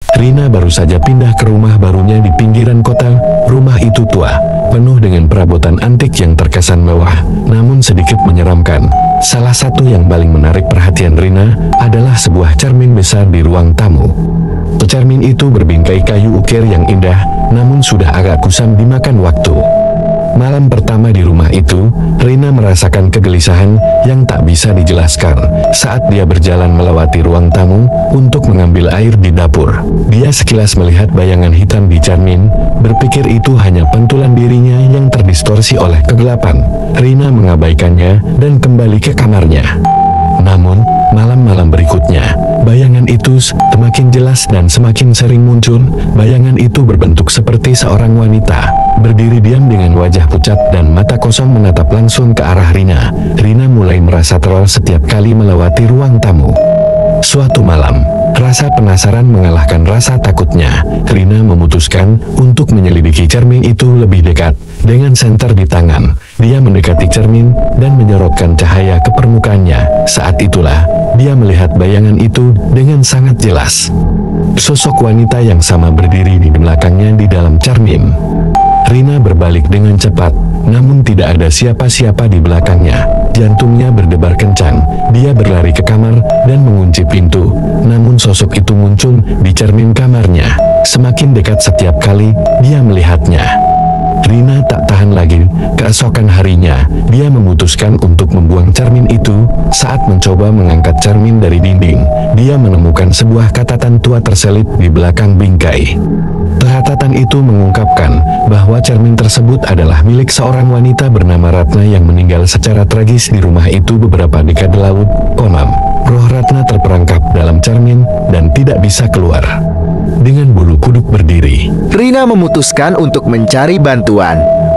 Rina baru saja pindah ke rumah barunya di pinggiran kota. Rumah itu tua, penuh dengan perabotan antik yang terkesan mewah, namun sedikit menyeramkan. Salah satu yang paling menarik perhatian Rina adalah sebuah cermin besar di ruang tamu. Cermin itu berbingkai kayu ukir yang indah, namun sudah agak kusam dimakan waktu. Malam pertama di rumah itu, Rina merasakan kegelisahan yang tak bisa dijelaskan saat dia berjalan melewati ruang tamu untuk mengambil air di dapur. Dia sekilas melihat bayangan hitam di cermin, berpikir itu hanya pantulan dirinya yang terdistorsi oleh kegelapan. Rina mengabaikannya dan kembali ke kamarnya. Namun, malam-malam berikutnya, bayangan itu semakin jelas dan semakin sering muncul. Bayangan itu berbentuk seperti seorang wanita, berdiri diam dengan wajah pucat dan mata kosong menatap langsung ke arah Rina. Rina mulai merasa teror setiap kali melewati ruang tamu. Suatu malam, rasa penasaran mengalahkan rasa takutnya. Rina memutuskan untuk menyelidiki cermin itu lebih dekat. Dengan senter di tangan, dia mendekati cermin dan menyorotkan cahaya ke permukaannya. Saat itulah, dia melihat bayangan itu dengan sangat jelas. Sosok wanita yang sama berdiri di belakangnya di dalam cermin. Rina berbalik dengan cepat, namun tidak ada siapa-siapa di belakangnya. Jantungnya berdebar kencang. Dia berlari ke kamar dan mengunci pintu, namun sosok itu muncul di cermin kamarnya. Semakin dekat setiap kali dia melihatnya. Rina tak tahan lagi. Keesokan harinya, dia memutuskan untuk membuang cermin itu. Saat mencoba mengangkat cermin dari dinding, dia menemukan sebuah catatan tua terselip di belakang bingkai. Catatan itu mengungkapkan bahwa cermin tersebut adalah milik seorang wanita bernama Ratna yang meninggal secara tragis di rumah itu beberapa dekade lalu. Konon, roh Ratna terperangkap dalam cermin dan tidak bisa keluar. Dengan bulu kuduk berdiri, Rina memutuskan untuk mencari bantuan.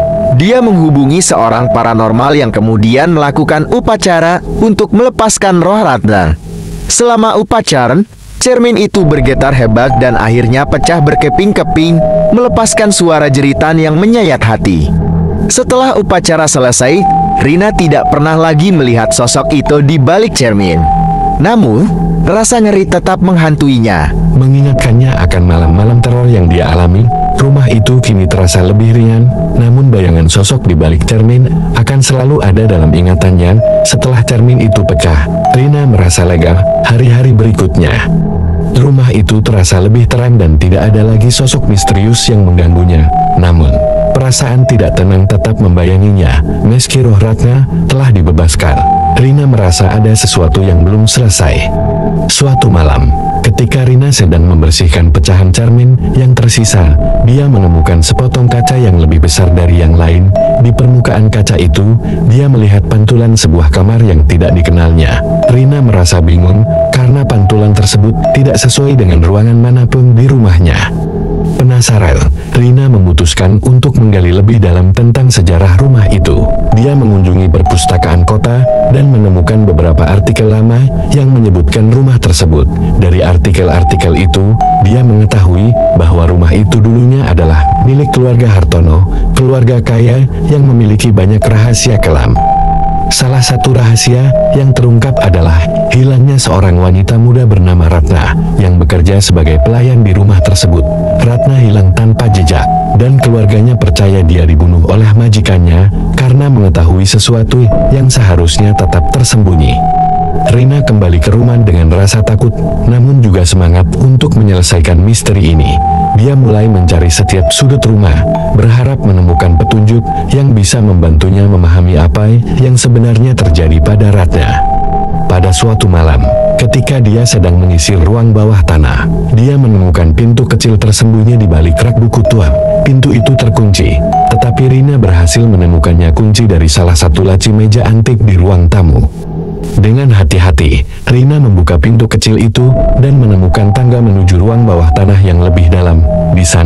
Dia menghubungi seorang paranormal yang kemudian melakukan upacara untuk melepaskan roh Ratna. Selama upacara, cermin itu bergetar hebat dan akhirnya pecah berkeping-keping, melepaskan suara jeritan yang menyayat hati. Setelah upacara selesai, Rina tidak pernah lagi melihat sosok itu di balik cermin. Namun, rasa ngeri tetap menghantuinya. Mengingatkannya akan malam-malam teror yang dia alami. Rumah itu kini terasa lebih ringan, namun bayangan sosok di balik cermin akan selalu ada dalam ingatannya. Setelah cermin itu pecah, Rina merasa lega. Hari-hari berikutnya, rumah itu terasa lebih terang dan tidak ada lagi sosok misterius yang mengganggunya. Namun, perasaan tidak tenang tetap membayanginya. Meski roh Ratna telah dibebaskan, Rina merasa ada sesuatu yang belum selesai. Suatu malam, ketika Rina sedang membersihkan pecahan cermin yang tersisa, dia menemukan sepotong kaca yang lebih besar dari yang lain. Di permukaan kaca itu, dia melihat pantulan sebuah kamar yang tidak dikenalnya. Rina merasa bingung karena pantulan tersebut tidak sesuai dengan ruangan manapun di rumahnya. Penasaran, Rina memutuskan untuk menggali lebih dalam tentang sejarah rumah itu. Dia mengunjungi perpustakaan kota dan menemukan beberapa artikel lama yang menyebutkan rumah tersebut. Dari artikel-artikel itu, dia mengetahui bahwa rumah itu dulunya adalah milik keluarga Hartono, keluarga kaya yang memiliki banyak rahasia kelam. Salah satu rahasia yang terungkap adalah hilangnya seorang wanita muda bernama Ratna yang bekerja sebagai pelayan di rumah tersebut. Ratna hilang tanpa jejak, dan keluarganya percaya dia dibunuh oleh majikannya karena mengetahui sesuatu yang seharusnya tetap tersembunyi. Rina kembali ke rumah dengan rasa takut, namun juga semangat untuk menyelesaikan misteri ini. Dia mulai mencari setiap sudut rumah, berharap menemukan petunjuk yang bisa membantunya memahami apa yang sebenarnya terjadi pada Ratna. Pada suatu malam, ketika dia sedang menyisir ruang bawah tanah, dia menemukan pintu kecil tersembunyi di balik rak buku tua. Pintu itu terkunci, tetapi Rina berhasil menemukannya kunci dari salah satu laci meja antik di ruang tamu. Dengan hati-hati, Rina membuka pintu kecil itu dan menemukan tangga menuju ruang bawah tanah yang lebih dalam. Di sana,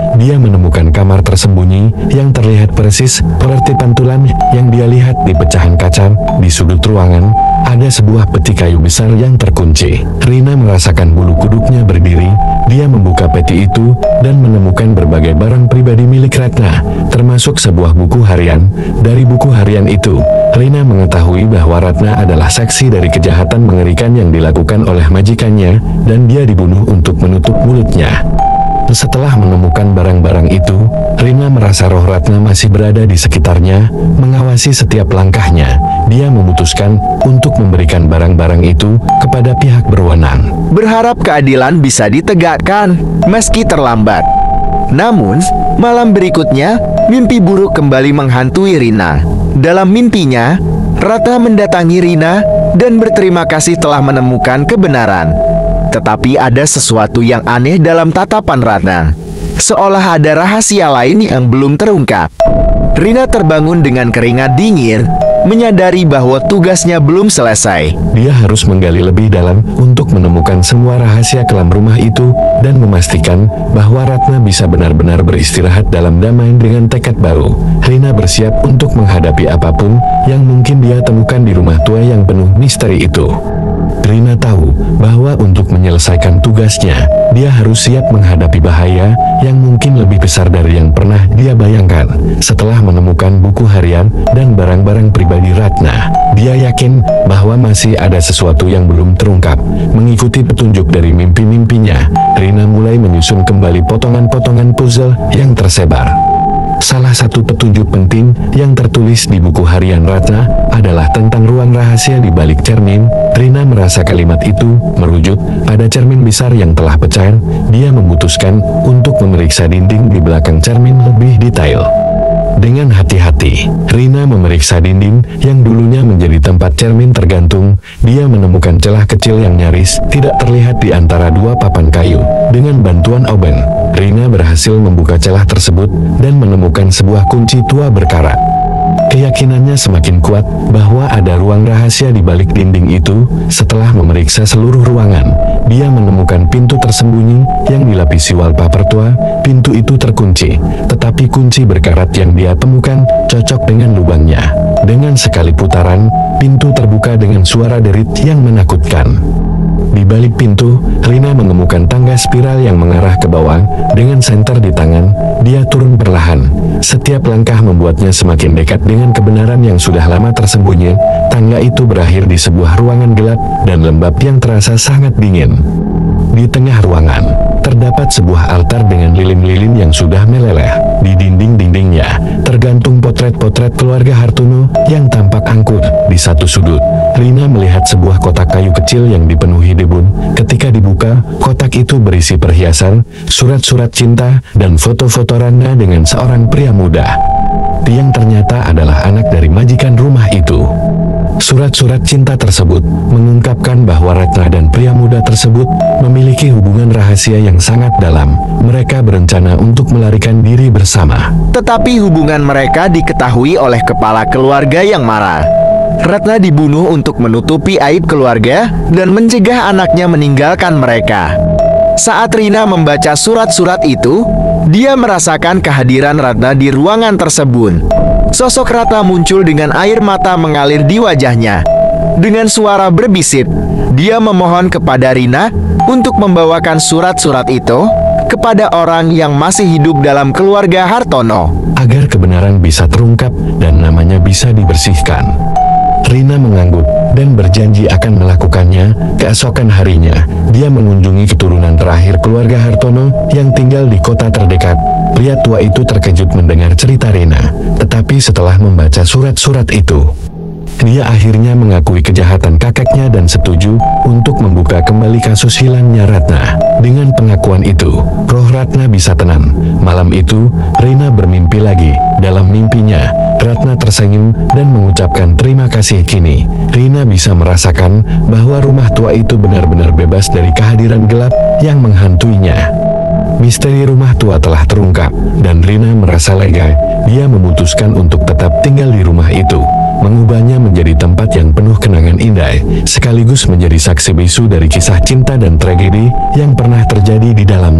dia menemukan kamar tersembunyi yang terlihat persis seperti pantulan yang dia lihat di pecahan kaca. Di sudut ruangan, ada sebuah peti kayu besar yang terkunci. Rina merasakan bulu kuduknya berdiri. Dia membuka peti itu dan menemukan berbagai barang pribadi milik Ratna, termasuk sebuah buku harian. Dari buku harian itu, Rina mengetahui bahwa Ratna adalah saksi dari kejahatan mengerikan yang dilakukan oleh majikannya, dan dia dibunuh untuk menutup mulutnya. Setelah menemukan barang-barang itu, Rina merasa roh Ratna masih berada di sekitarnya, mengawasi setiap langkahnya. Dia memutuskan untuk memberikan barang-barang itu kepada pihak berwenang, berharap keadilan bisa ditegakkan meski terlambat. Namun, malam berikutnya, mimpi buruk kembali menghantui Rina. Dalam mimpinya, Ratna mendatangi Rina dan berterima kasih telah menemukan kebenaran. Tetapi ada sesuatu yang aneh dalam tatapan Ratna, seolah ada rahasia lain yang belum terungkap. Rina terbangun dengan keringat dingin, menyadari bahwa tugasnya belum selesai. Dia harus menggali lebih dalam untuk menemukan semua rahasia kelam rumah itu dan memastikan bahwa Ratna bisa benar-benar beristirahat dalam damai dengan tekad baru. Rina bersiap untuk menghadapi apapun yang mungkin dia temukan di rumah tua yang penuh misteri itu. Rina tahu bahwa untuk menyelesaikan tugasnya, dia harus siap menghadapi bahaya yang mungkin lebih besar dari yang pernah dia bayangkan. Setelah menemukan buku harian dan barang-barang pribadi Ratna, dia yakin bahwa masih ada sesuatu yang belum terungkap. Mengikuti petunjuk dari mimpi-mimpinya, Rina mulai menyusun kembali potongan-potongan puzzle yang tersebar. Salah satu petunjuk penting yang tertulis di buku harian Ratna adalah tentang ruang rahasia di balik cermin. Rina merasa kalimat itu merujuk pada cermin besar yang telah pecah. Dia memutuskan untuk memeriksa dinding di belakang cermin lebih detail. Dengan hati-hati, Rina memeriksa dinding yang dulunya menjadi tempat cermin tergantung. Dia menemukan celah kecil yang nyaris tidak terlihat di antara dua papan kayu. Dengan bantuan obeng, Rina berhasil membuka celah tersebut dan menemukan sebuah kunci tua berkarat. Keyakinannya semakin kuat bahwa ada ruang rahasia di balik dinding itu. Setelah memeriksa seluruh ruangan, dia menemukan pintu tersembunyi yang dilapisi wallpaper tua. Pintu itu terkunci, tetapi kunci berkarat yang dia temukan cocok dengan lubangnya. Dengan sekali putaran, pintu terbuka dengan suara derit yang menakutkan. Di balik pintu, Rina menemukan tangga spiral yang mengarah ke bawah. Dengan senter di tangan, dia turun perlahan. Setiap langkah membuatnya semakin dekat dengan kebenaran yang sudah lama tersembunyi. Tangga itu berakhir di sebuah ruangan gelap dan lembab yang terasa sangat dingin. Di tengah ruangan, terdapat sebuah altar dengan lilin-lilin yang sudah meleleh. Di dinding-dindingnya, tergantung potret-potret keluarga Hartono yang tampak angkur. Di satu sudut, Rina melihat sebuah kotak kayu kecil yang dipenuhi debun. Ketika dibuka, kotak itu berisi perhiasan, surat-surat cinta, dan foto-foto Ratna dengan seorang pria muda. Yang ternyata adalah anak dari majikan rumah itu. Surat-surat cinta tersebut mengungkapkan bahwa Ratna dan pria muda tersebut memiliki hubungan rahasia yang sangat dalam. Mereka berencana untuk melarikan diri bersama. Tetapi hubungan mereka diketahui oleh kepala keluarga yang marah. Ratna dibunuh untuk menutupi aib keluarga dan mencegah anaknya meninggalkan mereka. Saat Rina membaca surat-surat itu, dia merasakan kehadiran Ratna di ruangan tersebut. Sosok Ratna muncul dengan air mata mengalir di wajahnya. Dengan suara berbisik, dia memohon kepada Rina untuk membawakan surat-surat itu kepada orang yang masih hidup dalam keluarga Hartono, agar kebenaran bisa terungkap dan namanya bisa dibersihkan. Rina mengangguk dan berjanji akan melakukannya. Keesokan harinya, dia mengunjungi keturunan terakhir keluarga Hartono yang tinggal di kota terdekat. Pria tua itu terkejut mendengar cerita Rina, tetapi setelah membaca surat-surat itu, dia akhirnya mengakui kejahatan kakeknya dan setuju untuk membuka kembali kasus hilangnya Ratna. Dengan pengakuan itu, roh Ratna bisa tenang. Malam itu, Rina bermimpi lagi. Dalam mimpinya, Ratna tersenyum dan mengucapkan terima kasih. Kini, Rina bisa merasakan bahwa rumah tua itu benar-benar bebas dari kehadiran gelap yang menghantuinya. Misteri rumah tua telah terungkap, dan Rina merasa lega. Dia memutuskan untuk tetap tinggal di rumah itu, mengubahnya menjadi tempat yang penuh kenangan indah, sekaligus menjadi saksi bisu dari kisah cinta dan tragedi yang pernah terjadi di dalamnya.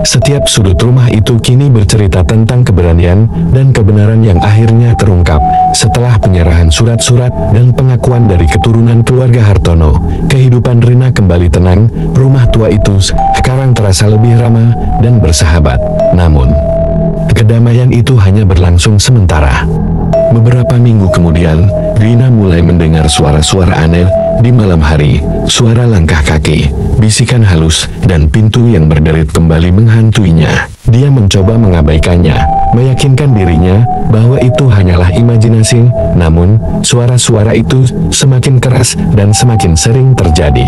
Setiap sudut rumah itu kini bercerita tentang keberanian dan kebenaran yang akhirnya terungkap. Setelah penyerahan surat-surat dan pengakuan dari keturunan keluarga Hartono, kehidupan Rina kembali tenang. Rumah tua itu sekarang terasa lebih ramah dan bersahabat. Namun, kedamaian itu hanya berlangsung sementara. Beberapa minggu kemudian, Rina mulai mendengar suara-suara aneh di malam hari. Suara langkah kaki, bisikan halus, dan pintu yang berderit kembali menghantuinya. Dia mencoba mengabaikannya, meyakinkan dirinya bahwa itu hanyalah imajinasi. Namun, suara-suara itu semakin keras dan semakin sering terjadi.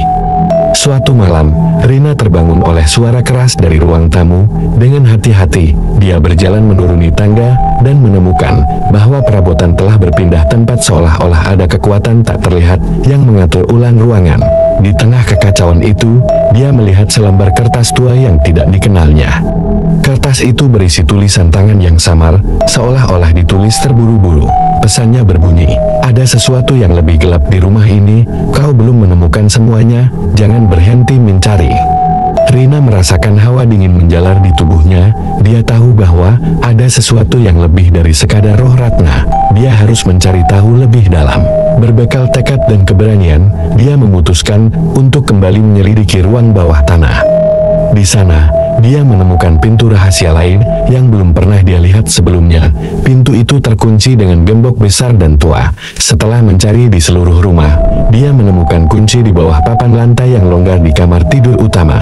Suatu malam, Rina terbangun oleh suara keras dari ruang tamu. Dengan hati-hati, dia berjalan menuruni tangga dan menemukan bahwa perabotan telah berpindah tempat seolah-olah ada kekuatan tak terlihat yang mengatur ulang ruangan. Di tengah kekacauan itu, dia melihat selembar kertas tua yang tidak dikenalnya. Kertas itu berisi tulisan tangan yang samar, seolah-olah ditulis terburu-buru. Pesannya berbunyi, "Ada sesuatu yang lebih gelap di rumah ini, kau belum menemukan semuanya, jangan berhenti mencari." Rina merasakan hawa dingin menjalar di tubuhnya. Dia tahu bahwa ada sesuatu yang lebih dari sekadar roh Ratna. Dia harus mencari tahu lebih dalam. Berbekal tekad dan keberanian, dia memutuskan untuk kembali menyelidiki ruang bawah tanah. Di sana, dia menemukan pintu rahasia lain yang belum pernah dia lihat sebelumnya. Pintu itu terkunci dengan gembok besar dan tua. Setelah mencari di seluruh rumah, dia menemukan kunci di bawah papan lantai yang longgar di kamar tidur utama.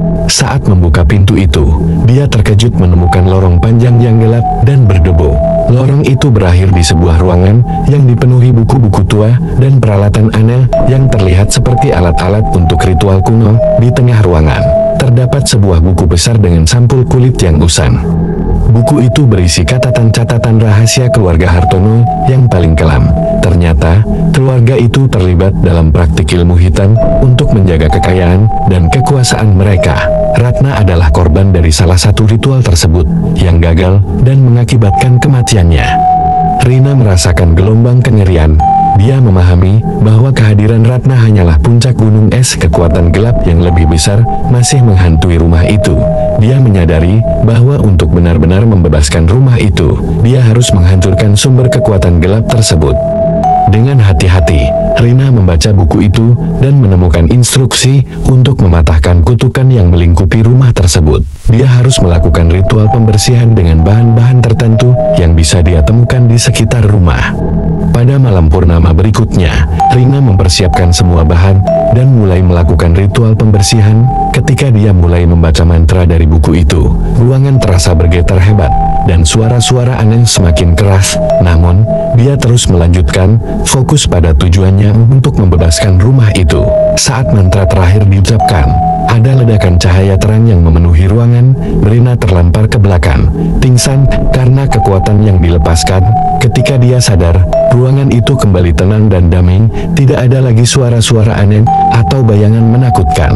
Saat membuka pintu itu, dia terkejut menemukan lorong panjang yang gelap dan berdebu. Lorong itu berakhir di sebuah ruangan yang dipenuhi buku-buku tua dan peralatan aneh yang terlihat seperti alat-alat untuk ritual kuno. Di tengah ruangan, terdapat sebuah buku besar dengan sampul kulit yang usang. Buku itu berisi catatan-catatan rahasia keluarga Hartono yang paling kelam. Ternyata, keluarga itu terlibat dalam praktik ilmu hitam untuk menjaga kekayaan dan kekuasaan mereka. Ratna adalah korban dari salah satu ritual tersebut yang gagal dan mengakibatkan kematiannya. Rina merasakan gelombang kengerian. Dia memahami bahwa kehadiran Ratna hanyalah puncak gunung es. Kekuatan gelap yang lebih besar masih menghantui rumah itu. Dia menyadari bahwa untuk benar-benar membebaskan rumah itu, dia harus menghancurkan sumber kekuatan gelap tersebut. Dengan hati-hati, Rina membaca buku itu dan menemukan instruksi untuk mematahkan kutukan yang melingkupi rumah tersebut. Dia harus melakukan ritual pembersihan dengan bahan-bahan tertentu yang bisa dia temukan di sekitar rumah. Pada malam purnama berikutnya, Rina mempersiapkan semua bahan dan mulai melakukan ritual pembersihan. Ketika dia mulai membaca mantra dari buku itu, ruangan terasa bergetar hebat dan suara-suara aneh semakin keras. Namun, dia terus melanjutkan, fokus pada tujuannya untuk membebaskan rumah itu. Saat mantra terakhir diucapkan, ada ledakan cahaya terang yang memenuhi ruangan. Rina terlempar ke belakang, pingsan karena kekuatan yang dilepaskan. Ketika dia sadar, ruangan itu kembali tenang dan damai. Tidak ada lagi suara-suara aneh atau bayangan menakutkan.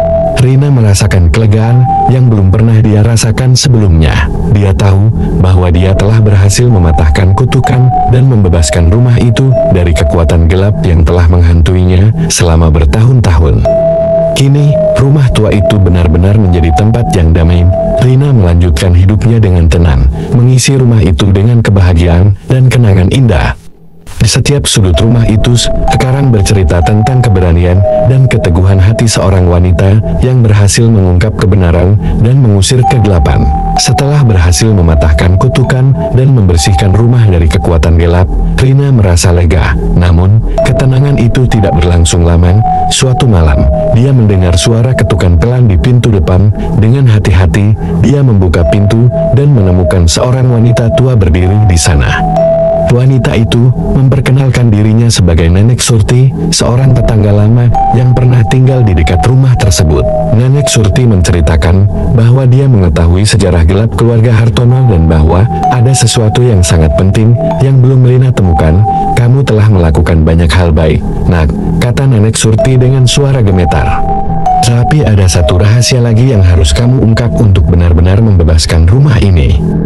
Rina merasakan kelegaan yang belum pernah dia rasakan sebelumnya. Dia tahu bahwa dia telah berhasil mematahkan kutukan dan membebaskan rumah itu dari kekuatan gelap yang telah menghantuinya selama bertahun-tahun. Kini, rumah tua itu benar-benar menjadi tempat yang damai. Rina melanjutkan hidupnya dengan tenang, mengisi rumah itu dengan kebahagiaan dan kenangan indah. Di setiap sudut rumah itu sekarang bercerita tentang keberanian dan keteguhan hati seorang wanita yang berhasil mengungkap kebenaran dan mengusir kegelapan. Setelah berhasil mematahkan kutukan dan membersihkan rumah dari kekuatan gelap, Rina merasa lega. Namun, ketenangan itu tidak berlangsung lama. Suatu malam, dia mendengar suara ketukan pelan di pintu depan. Dengan hati-hati, dia membuka pintu dan menemukan seorang wanita tua berdiri di sana. Wanita itu memperkenalkan dirinya sebagai Nenek Surti, seorang tetangga lama yang pernah tinggal di dekat rumah tersebut. Nenek Surti menceritakan bahwa dia mengetahui sejarah gelap keluarga Hartono dan bahwa ada sesuatu yang sangat penting yang belum Rina temukan. "Kamu telah melakukan banyak hal baik, Nak," kata Nenek Surti dengan suara gemetar. "Tapi ada satu rahasia lagi yang harus kamu ungkap untuk benar-benar membebaskan rumah ini."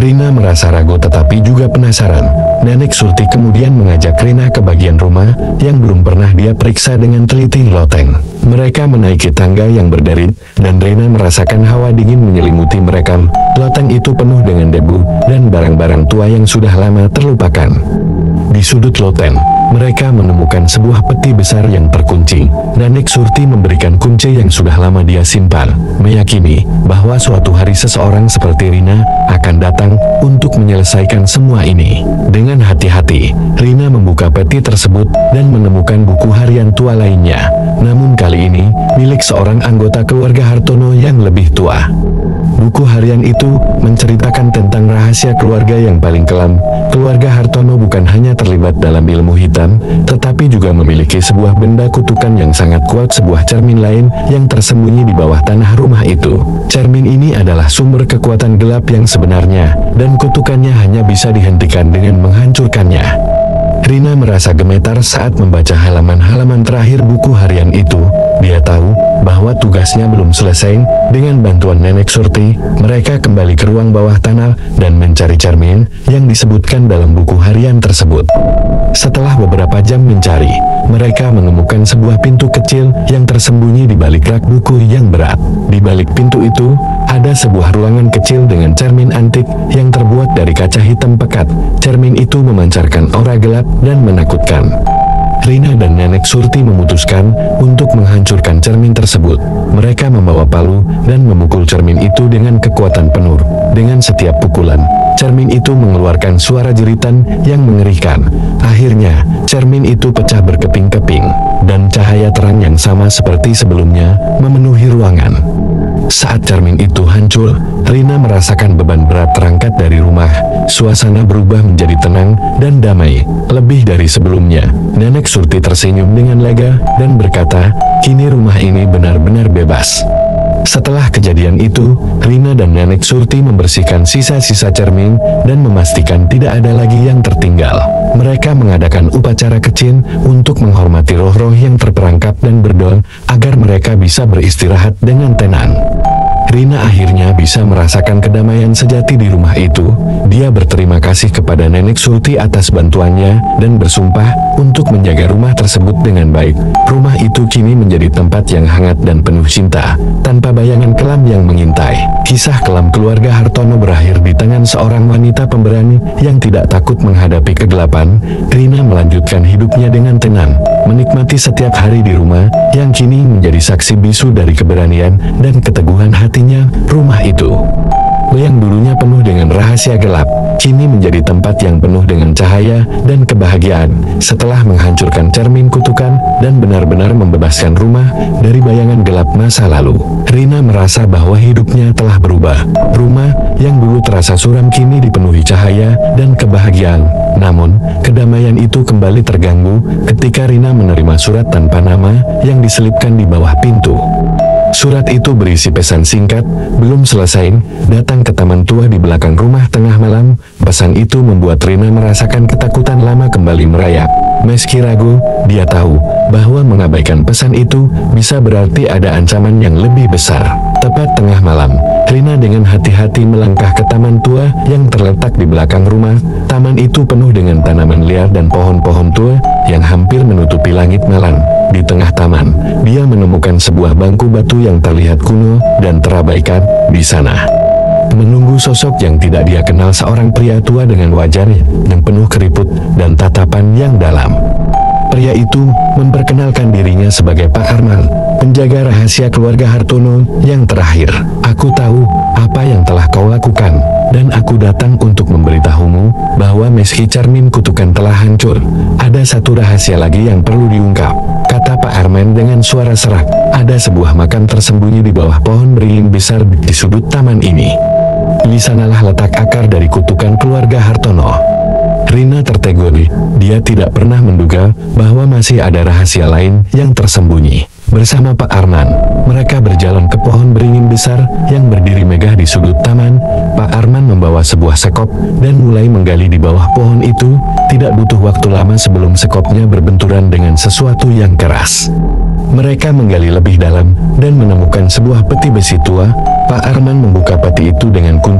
Rina merasa ragu tetapi juga penasaran. Nenek Surti kemudian mengajak Rina ke bagian rumah yang belum pernah dia periksa dengan teliti. Loteng. Mereka menaiki tangga yang berderit, dan Rina merasakan hawa dingin menyelimuti mereka. Loteng itu penuh dengan debu dan barang-barang tua yang sudah lama terlupakan. Di sudut loteng, mereka menemukan sebuah peti besar yang terkunci. Nenek Surti memberikan kunci yang sudah lama dia simpan, meyakini bahwa suatu hari seseorang seperti Rina akan datang untuk menyelesaikan semua ini. Dengan hati-hati, Rina membuka peti tersebut dan menemukan buku harian tua lainnya. Namun kali ini, milik seorang anggota keluarga Hartono yang lebih tua. Buku harian itu menceritakan tentang rahasia keluarga yang paling kelam. Keluarga Hartono bukan hanya terlibat dalam ilmu hitam, tetapi juga memiliki sebuah benda kutukan yang sangat kuat, sebuah cermin lain yang tersembunyi di bawah tanah rumah itu. Cermin ini adalah sumber kekuatan gelap yang sebenarnya, dan kutukannya hanya bisa dihentikan dengan menghancurkannya. Rina merasa gemetar saat membaca halaman-halaman terakhir buku harian itu. Dia tahu bahwa tugasnya belum selesai. Dengan bantuan Nenek Surti, mereka kembali ke ruang bawah tanah dan mencari cermin yang disebutkan dalam buku harian tersebut. Setelah beberapa jam mencari, mereka menemukan sebuah pintu kecil yang tersembunyi di balik rak buku yang berat. Di balik pintu itu, ada sebuah ruangan kecil dengan cermin antik yang terbuat dari kaca hitam pekat. Cermin itu memancarkan aura gelap dan menakutkan. Rina dan Nenek Surti memutuskan untuk menghancurkan cermin tersebut. Mereka membawa palu dan memukul cermin itu dengan kekuatan penuh. Dengan setiap pukulan, cermin itu mengeluarkan suara jeritan yang mengerikan. Akhirnya, cermin itu pecah berkeping-keping, dan cahaya terang yang sama seperti sebelumnya memenuhi ruangan. Saat cermin itu hancur, Rina merasakan beban berat terangkat dari rumah. Suasana berubah menjadi tenang dan damai, lebih dari sebelumnya. Nenek Surti tersenyum dengan lega dan berkata, "Kini rumah ini benar-benar bebas." Setelah kejadian itu, Rina dan Nenek Surti membersihkan sisa-sisa cermin dan memastikan tidak ada lagi yang tertinggal. Mereka mengadakan upacara kecil untuk menghormati roh-roh yang terperangkap dan berdoa agar mereka bisa beristirahat dengan tenang. Rina akhirnya bisa merasakan kedamaian sejati di rumah itu. Dia berterima kasih kepada Nenek Surti atas bantuannya dan bersumpah untuk menjaga rumah tersebut dengan baik. Rumah itu kini menjadi tempat yang hangat dan penuh cinta, tanpa bayangan kelam yang mengintai. Kisah kelam keluarga Hartono berakhir di tangan seorang wanita pemberani yang tidak takut menghadapi kegelapan. Rina melanjutkan hidupnya dengan tenang, menikmati setiap hari di rumah yang kini menjadi saksi bisu dari keberanian dan keteguhan hatinya. Rumah itu yang dulunya penuh dengan rahasia gelap, kini menjadi tempat yang penuh dengan cahaya dan kebahagiaan. Setelah menghancurkan cermin kutukan dan benar-benar membebaskan rumah dari bayangan gelap masa lalu, Rina merasa bahwa hidupnya telah berubah. Rumah yang dulu terasa suram kini dipenuhi cahaya dan kebahagiaan. Namun, kedamaian itu kembali terganggu ketika Rina menerima surat tanpa nama yang diselipkan di bawah pintu. Surat itu berisi pesan singkat, "Belum selesai, datang ke taman tua di belakang rumah tengah malam." Pesan itu membuat Rina merasakan ketakutan lama kembali merayap. Meski ragu, dia tahu bahwa mengabaikan pesan itu bisa berarti ada ancaman yang lebih besar. Tepat tengah malam, Rina dengan hati-hati melangkah ke taman tua yang terletak di belakang rumah. Taman itu penuh dengan tanaman liar dan pohon-pohon tua yang hampir menutupi langit malam. Di tengah taman, dia menemukan sebuah bangku batu yang terlihat kuno dan terabaikan. Di sana, menunggu sosok yang tidak dia kenal, seorang pria tua dengan wajah yang penuh keriput dan tatapan yang dalam. Pria itu memperkenalkan dirinya sebagai Pak Arman, penjaga rahasia keluarga Hartono yang terakhir. "Aku tahu apa yang telah kau lakukan, dan aku datang untuk memberitahumu bahwa meski cermin kutukan telah hancur, ada satu rahasia lagi yang perlu diungkap," kata Pak Arman dengan suara serak. "Ada sebuah makam tersembunyi di bawah pohon beringin besar di sudut taman ini. Di sanalah letak akar dari kutukan keluarga Hartono." Rina tertegun. Dia tidak pernah menduga bahwa masih ada rahasia lain yang tersembunyi. Bersama Pak Arman, mereka berjalan ke pohon beringin besar yang berdiri megah di sudut taman. Pak Arman membawa sebuah sekop dan mulai menggali di bawah pohon itu. Tidak butuh waktu lama sebelum sekopnya berbenturan dengan sesuatu yang keras. Mereka menggali lebih dalam dan menemukan sebuah peti besi tua. Pak Arman membuka peti itu dengan kunci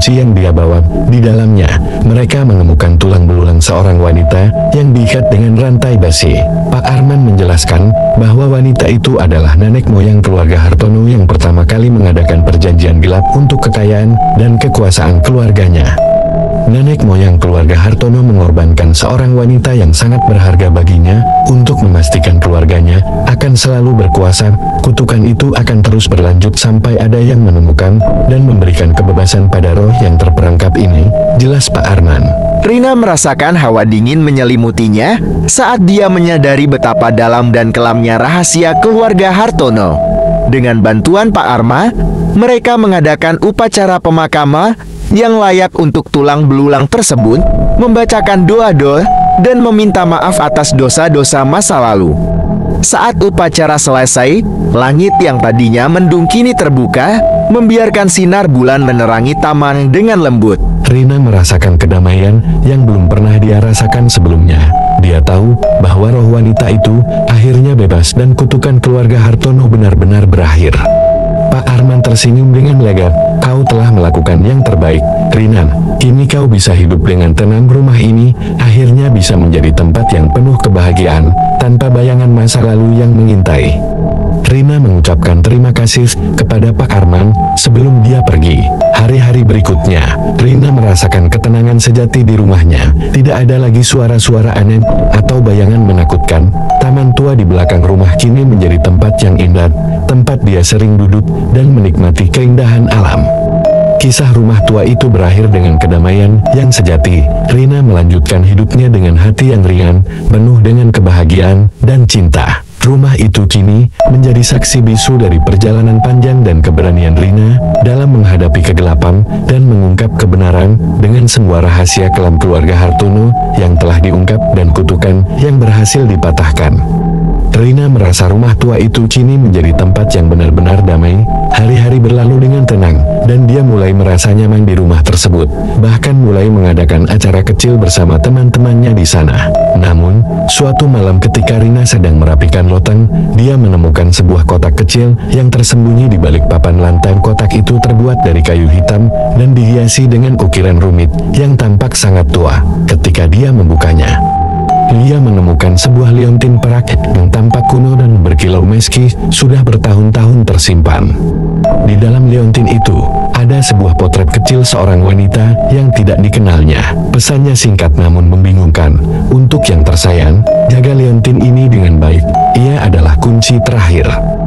kunci yang dia bawa. Di dalamnya, mereka menemukan tulang belulang seorang wanita yang diikat dengan rantai besi. Pak Arman menjelaskan bahwa wanita itu adalah nenek moyang keluarga Hartono yang pertama kali mengadakan perjanjian gelap untuk kekayaan dan kekuasaan keluarganya. Nenek moyang keluarga Hartono mengorbankan seorang wanita yang sangat berharga baginya untuk memastikan keluarganya akan selalu berkuasa. Kutukan itu akan terus berlanjut sampai ada yang menemukan dan memberikan kebebasan pada roh yang terperangkap ini, jelas Pak Arman. Rina merasakan hawa dingin menyelimutinya saat dia menyadari betapa dalam dan kelamnya rahasia keluarga Hartono. Dengan bantuan Pak Arma, mereka mengadakan upacara pemakaman yang layak untuk tulang belulang tersebut, membacakan doa-doa, dan meminta maaf atas dosa-dosa masa lalu. Saat upacara selesai, langit yang tadinya mendung kini terbuka, membiarkan sinar bulan menerangi taman dengan lembut. Rina merasakan kedamaian yang belum pernah dia rasakan sebelumnya. Dia tahu bahwa roh wanita itu akhirnya bebas dan kutukan keluarga Hartono benar-benar berakhir. Pak Arman tersenyum dengan lega. Kau telah melakukan yang terbaik, Rina. Kini kau bisa hidup dengan tenang. Rumah ini akhirnya bisa menjadi tempat yang penuh kebahagiaan, tanpa bayangan masa lalu yang mengintai. Rina mengucapkan terima kasih kepada Pak Arman sebelum dia pergi. Hari-hari berikutnya, Rina merasakan ketenangan sejati di rumahnya. Tidak ada lagi suara-suara aneh atau bayangan menakutkan. Taman tua di belakang rumah kini menjadi tempat yang indah, tempat dia sering duduk dan menikmati keindahan alam. Kisah rumah tua itu berakhir dengan kedamaian yang sejati. Rina melanjutkan hidupnya dengan hati yang ringan, penuh dengan kebahagiaan dan cinta. Rumah itu kini menjadi saksi bisu dari perjalanan panjang dan keberanian Rina dalam menghadapi kegelapan dan mengungkap kebenaran dengan semua rahasia kelam keluarga Hartono yang telah diungkap dan kutukan yang berhasil dipatahkan. Rina merasa rumah tua itu kini menjadi tempat yang benar-benar damai. Hari-hari berlalu dengan tenang, dan dia mulai merasa nyaman di rumah tersebut, bahkan mulai mengadakan acara kecil bersama teman-temannya di sana. Namun, suatu malam ketika Rina sedang merapikan loteng, dia menemukan sebuah kotak kecil yang tersembunyi di balik papan lantai. Kotak itu terbuat dari kayu hitam dan dihiasi dengan ukiran rumit yang tampak sangat tua. Ketika dia membukanya, dia menemukan sebuah liontin perak yang tampak kuno dan berkilau meski sudah bertahun-tahun tersimpan. Di dalam liontin itu, ada sebuah potret kecil seorang wanita yang tidak dikenalnya. Pesannya singkat namun membingungkan. Untuk yang tersayang, jaga liontin ini dengan baik. Ia adalah kunci terakhir.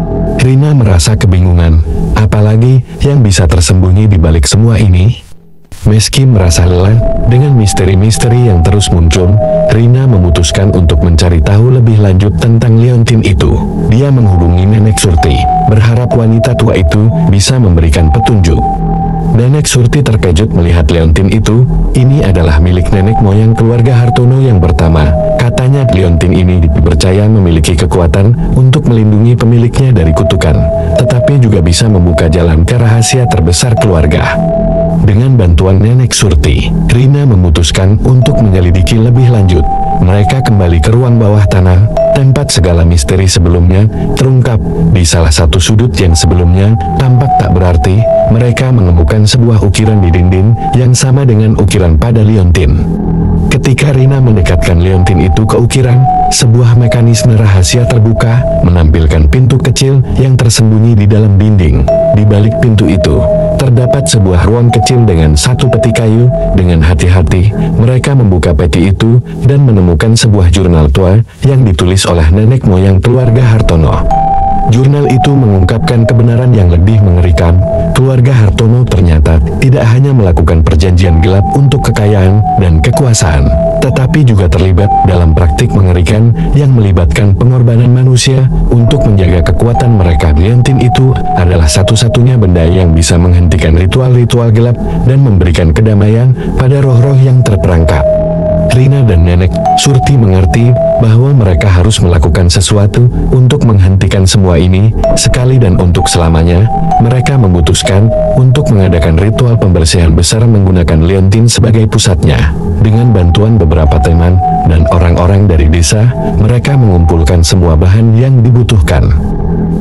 Rina merasa kebingungan. Apalagi yang bisa tersembunyi di balik semua ini? Meski merasa lelah dengan misteri-misteri yang terus muncul, Rina memutuskan untuk mencari tahu lebih lanjut tentang liontin itu. Dia menghubungi Nenek Surti, berharap wanita tua itu bisa memberikan petunjuk. Nenek Surti terkejut melihat liontin itu. Ini adalah milik nenek moyang keluarga Hartono yang pertama. Katanya liontin ini dipercaya memiliki kekuatan untuk melindungi pemiliknya dari kutukan, tetapi juga bisa membuka jalan ke rahasia terbesar keluarga. Dengan bantuan Nenek Surti, Rina memutuskan untuk menyelidiki lebih lanjut. Mereka kembali ke ruang bawah tanah, tempat segala misteri sebelumnya terungkap. Di salah satu sudut yang sebelumnya tampak tak berarti, mereka menemukan sebuah ukiran di dinding yang sama dengan ukiran pada liontin. Ketika Rina mendekatkan liontin itu ke ukiran, sebuah mekanisme rahasia terbuka, menampilkan pintu kecil yang tersembunyi di dalam dinding. Di balik pintu itu, terdapat sebuah ruang kecil dengan satu peti kayu. Dengan hati-hati, mereka membuka peti itu dan menemukan sebuah jurnal tua yang ditulis oleh nenek moyang keluarga Hartono. Jurnal itu mengungkapkan kebenaran yang lebih mengerikan. Keluarga Hartono ternyata tidak hanya melakukan perjanjian gelap untuk kekayaan dan kekuasaan, tetapi juga terlibat dalam praktik mengerikan yang melibatkan pengorbanan manusia untuk menjaga kekuatan mereka. Liontin itu adalah satu-satunya benda yang bisa menghentikan ritual-ritual gelap dan memberikan kedamaian pada roh-roh yang terperangkap. Rina dan Nenek Surti mengerti bahwa mereka harus melakukan sesuatu untuk menghentikan semua ini sekali dan untuk selamanya. Mereka memutuskan untuk mengadakan ritual pembersihan besar menggunakan liontin sebagai pusatnya. Dengan bantuan beberapa teman dan orang-orang dari desa, mereka mengumpulkan semua bahan yang dibutuhkan.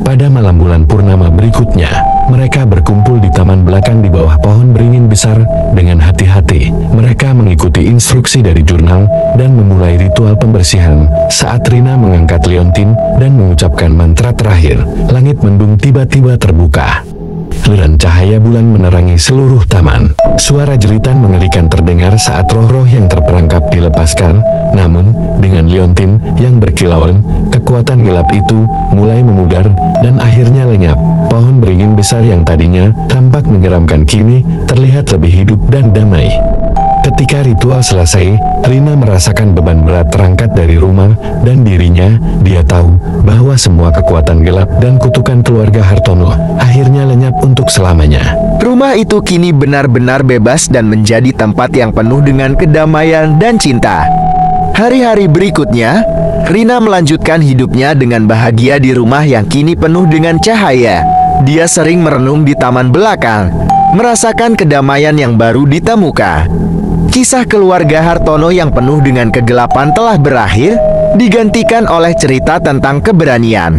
Pada malam bulan purnama berikutnya, mereka berkumpul di taman belakang di bawah pohon beringin besar. Dengan hati-hati, mereka mengikuti instruksi dari jurnal dan memulai ritual pembersihan. Saat Rina mengangkat liontin dan mengucapkan mantra terakhir, langit mendung tiba-tiba terbuka. Aliran cahaya bulan menerangi seluruh taman. Suara jeritan mengerikan terdengar saat roh-roh yang terperangkap dilepaskan. Namun, dengan liontin yang berkilauan, kekuatan gelap itu mulai memudar dan akhirnya lenyap. Pohon beringin besar yang tadinya tampak menyeramkan kini terlihat lebih hidup dan damai. Ketika ritual selesai, Rina merasakan beban berat terangkat dari rumah dan dirinya. Dia tahu bahwa semua kekuatan gelap dan kutukan keluarga Hartono akhirnya lenyap untuk selamanya. Rumah itu kini benar-benar bebas dan menjadi tempat yang penuh dengan kedamaian dan cinta. Hari-hari berikutnya, Rina melanjutkan hidupnya dengan bahagia di rumah yang kini penuh dengan cahaya. Dia sering merenung di taman belakang, merasakan kedamaian yang baru ditemukan. Kisah keluarga Hartono yang penuh dengan kegelapan telah berakhir, digantikan oleh cerita tentang keberanian,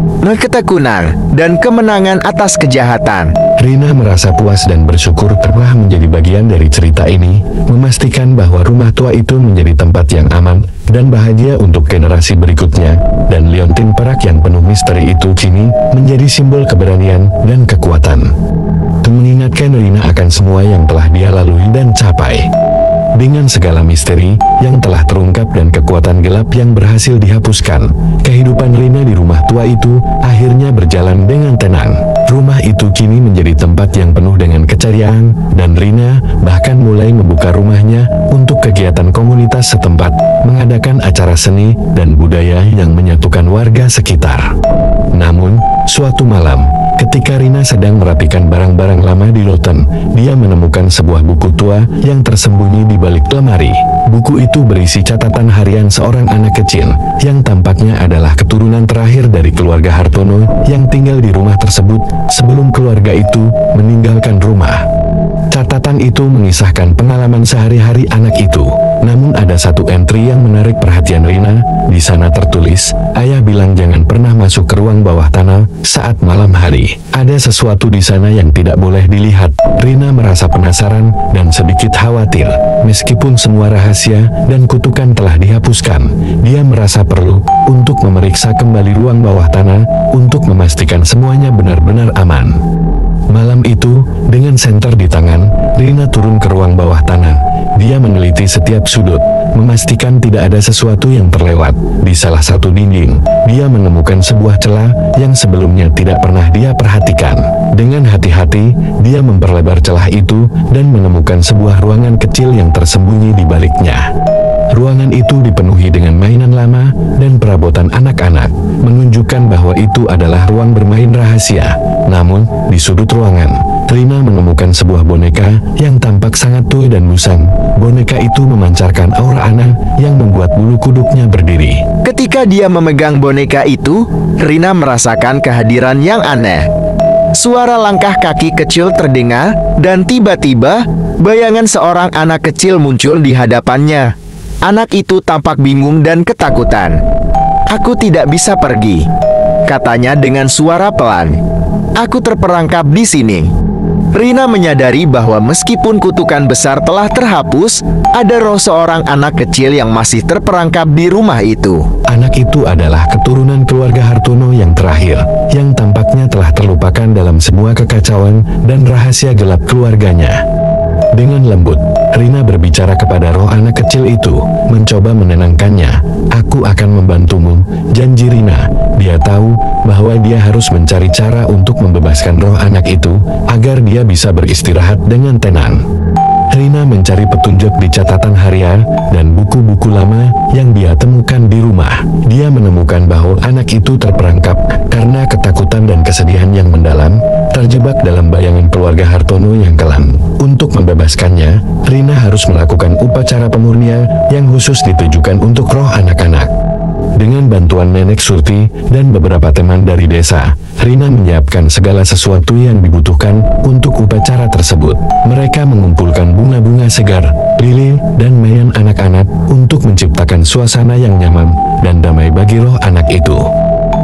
ketekunan, dan kemenangan atas kejahatan. Rina merasa puas dan bersyukur telah menjadi bagian dari cerita ini, memastikan bahwa rumah tua itu menjadi tempat yang aman dan bahagia untuk generasi berikutnya, dan liontin perak yang penuh misteri itu kini menjadi simbol keberanian dan kekuatan. Itu mengingatkan Rina akan semua yang telah dia lalui dan capai. Dengan segala misteri yang telah terungkap dan kekuatan gelap yang berhasil dihapuskan, kehidupan Rina di rumah tua itu akhirnya berjalan dengan tenang. Rumah itu kini menjadi tempat yang penuh dengan keceriaan, dan Rina bahkan mulai membuka rumahnya untuk kegiatan komunitas setempat, mengadakan acara seni dan budaya yang menyatukan warga sekitar. Namun, suatu malam, ketika Rina sedang merapikan barang-barang lama di Loten, dia menemukan sebuah buku tua yang tersembunyi di balik lemari. Buku itu berisi catatan harian seorang anak kecil yang tampaknya adalah keturunan terakhir dari keluarga Hartono yang tinggal di rumah tersebut sebelum keluarga itu meninggalkan rumah. Catatan itu mengisahkan pengalaman sehari-hari anak itu. Namun ada satu entry yang menarik perhatian Rina. Di sana tertulis, "Ayah bilang jangan pernah masuk ke ruang bawah tanah saat malam hari. Ada sesuatu di sana yang tidak boleh dilihat." Rina merasa penasaran dan sedikit khawatir. Meskipun semua rahasia dan kutukan telah dihapuskan, dia merasa perlu untuk memeriksa kembali ruang bawah tanah untuk memastikan semuanya benar-benar aman. Malam itu, dengan senter di tangan, Rina turun ke ruang bawah tanah. Dia meneliti setiap sudut, memastikan tidak ada sesuatu yang terlewat. Di salah satu dinding, dia menemukan sebuah celah yang sebelumnya tidak pernah dia perhatikan. Dengan hati-hati, dia memperlebar celah itu dan menemukan sebuah ruangan kecil yang tersembunyi di baliknya. Ruangan itu dipenuhi dengan mainan lama dan perabotan anak-anak, menunjukkan bahwa itu adalah ruang bermain rahasia. Namun, di sudut ruangan, Rina menemukan sebuah boneka yang tampak sangat tua dan musang. Boneka itu memancarkan aura aneh yang membuat bulu kuduknya berdiri. Ketika dia memegang boneka itu, Rina merasakan kehadiran yang aneh. Suara langkah kaki kecil terdengar, dan tiba-tiba, bayangan seorang anak kecil muncul di hadapannya. Anak itu tampak bingung dan ketakutan. "Aku tidak bisa pergi," katanya dengan suara pelan. "Aku terperangkap di sini." Rina menyadari bahwa meskipun kutukan besar telah terhapus, ada roh seorang anak kecil yang masih terperangkap di rumah itu. Anak itu adalah keturunan keluarga Hartono yang terakhir, yang tampaknya telah terlupakan dalam semua kekacauan dan rahasia gelap keluarganya. Dengan lembut, Rina berbicara kepada roh anak kecil itu, mencoba menenangkannya. "Aku akan membantumu," janji Rina. Dia tahu bahwa dia harus mencari cara untuk membebaskan roh anak itu, agar dia bisa beristirahat dengan tenang. Rina mencari petunjuk di catatan harian dan buku-buku lama yang dia temukan di rumah. Dia menemukan bahwa anak itu terperangkap karena ketakutan dan kesedihan yang mendalam, terjebak dalam bayangan keluarga Hartono yang kelam. Untuk membebaskannya, Rina harus melakukan upacara pemurnian yang khusus ditujukan untuk roh anak-anak. Dengan bantuan Nenek Surti dan beberapa teman dari desa, Rina menyiapkan segala sesuatu yang dibutuhkan untuk upacara tersebut. Mereka mengumpulkan bunga-bunga segar, lilin, dan mainan anak-anak untuk menciptakan suasana yang nyaman dan damai bagi roh anak itu.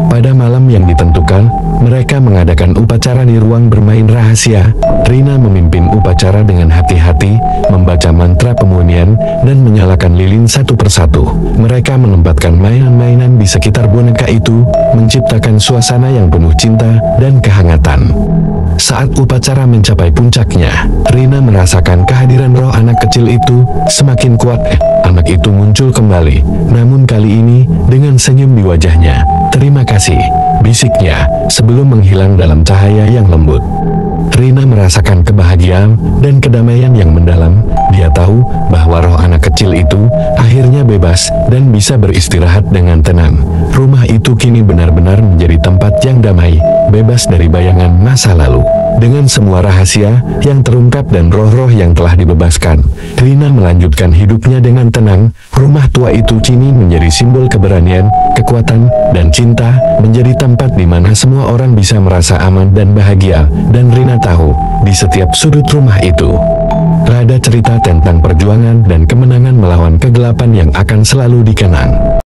Pada malam yang ditentukan, mereka mengadakan upacara di ruang bermain rahasia. Rina memimpin upacara dengan hati-hati, membaca mantra pemurnian, dan menyalakan lilin satu persatu. Mereka menempatkan mainan-mainan di sekitar boneka itu, menciptakan suasana yang penuh cinta dan kehangatan. Saat upacara mencapai puncaknya, Rina merasakan kehadiran roh anak kecil itu semakin kuat. Anak itu muncul kembali, namun kali ini dengan senyum di wajahnya. "Terima kasih," bisiknya sebelum menghilang dalam cahaya yang lembut. Rina merasakan kebahagiaan dan kedamaian yang mendalam. Dia tahu bahwa roh anak kecil itu akhirnya bebas dan bisa beristirahat dengan tenang. Rumah itu kini benar-benar menjadi tempat yang damai, bebas dari bayangan masa lalu. Dengan semua rahasia yang terungkap dan roh-roh yang telah dibebaskan, Rina melanjutkan hidupnya dengan tenang. Rumah tua itu kini menjadi simbol keberanian, kekuatan, dan cinta, menjadi tempat di mana semua orang bisa merasa aman dan bahagia. Dan Rina tahu, di setiap sudut rumah itu ada cerita tentang perjuangan dan kemenangan melawan kegelapan yang akan selalu dikenang.